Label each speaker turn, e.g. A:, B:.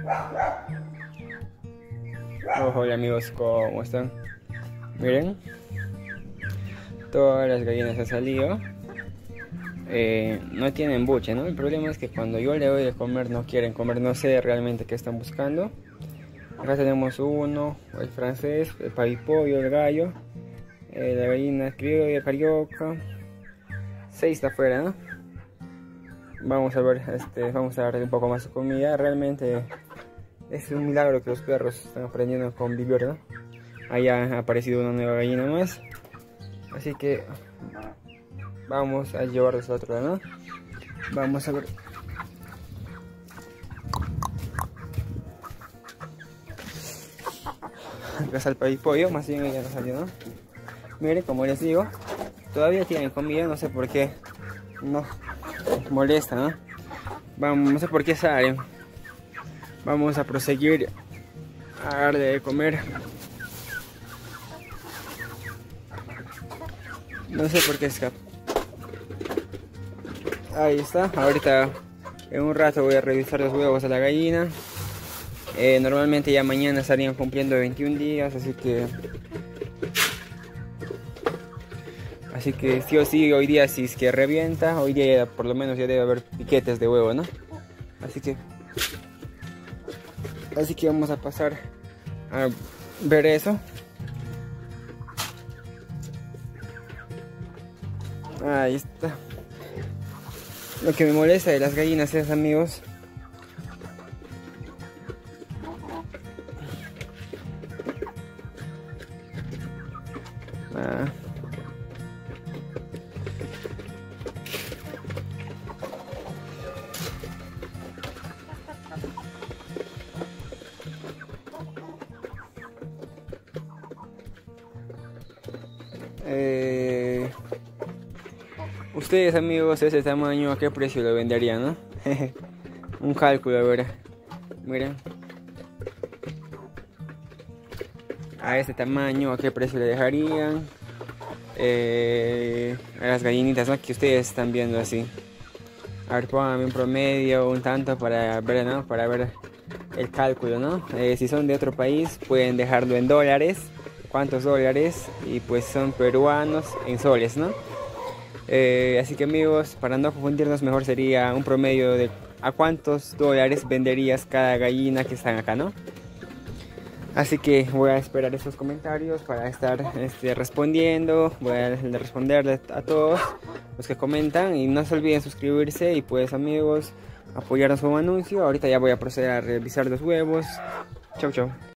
A: Hola amigos, ¿cómo están? Miren, todas las gallinas han salido. No tienen buche, ¿no? El problema es que cuando yo le doy de comer no quieren comer, no sé realmente qué están buscando. Acá tenemos uno, el francés, el pavipollo, el gallo, la gallina criolla, carioca. 6 está afuera, ¿no? Vamos a ver, vamos a darle un poco más de comida. Realmente es un milagro que los perros están aprendiendo a convivir, ¿no? Ahí ha aparecido una nueva gallina más. Así que vamos a llevarlos a otro lado, ¿no? Vamos a ver. Acá está el pavipollo, más bien ella no salió, ¿no? Miren, como les digo, todavía tienen comida, no sé por qué no molesta, ¿no? Vamos, no sé por qué salen. Vamos a proseguir a darle de comer. No sé por qué escapa. Ahí está. Ahorita en un rato voy a revisar los huevos de la gallina. Normalmente ya mañana estarían cumpliendo 21 días, así que sí o sí hoy día, si es que revienta, hoy día ya, por lo menos ya debe haber piquetes de huevo, ¿no? Así que vamos a pasar a ver eso. Ahí está. Lo que me molesta de las gallinas es, amigos, ustedes, amigos, ese tamaño, ¿a qué precio lo venderían, no? Un cálculo, a ver. Miren. A este tamaño, ¿a qué precio le dejarían? A las gallinitas, ¿no?, que ustedes están viendo así. A ver, pónganme un promedio, un tanto para ver, ¿no? Para ver el cálculo, ¿no? Si son de otro país, pueden dejarlo en dólares. ¿Cuántos dólares? Y pues son peruanos en soles, ¿no? Así que amigos, para no confundirnos, mejor sería un promedio de a cuántos dólares venderías cada gallina que están acá, ¿no? Así que voy a esperar esos comentarios para estar respondiendo. Voy a responderles a todos los que comentan y no se olviden suscribirse y pues amigos, apoyarnos con un anuncio. Ahorita ya voy a proceder a revisar los huevos. Chau chau.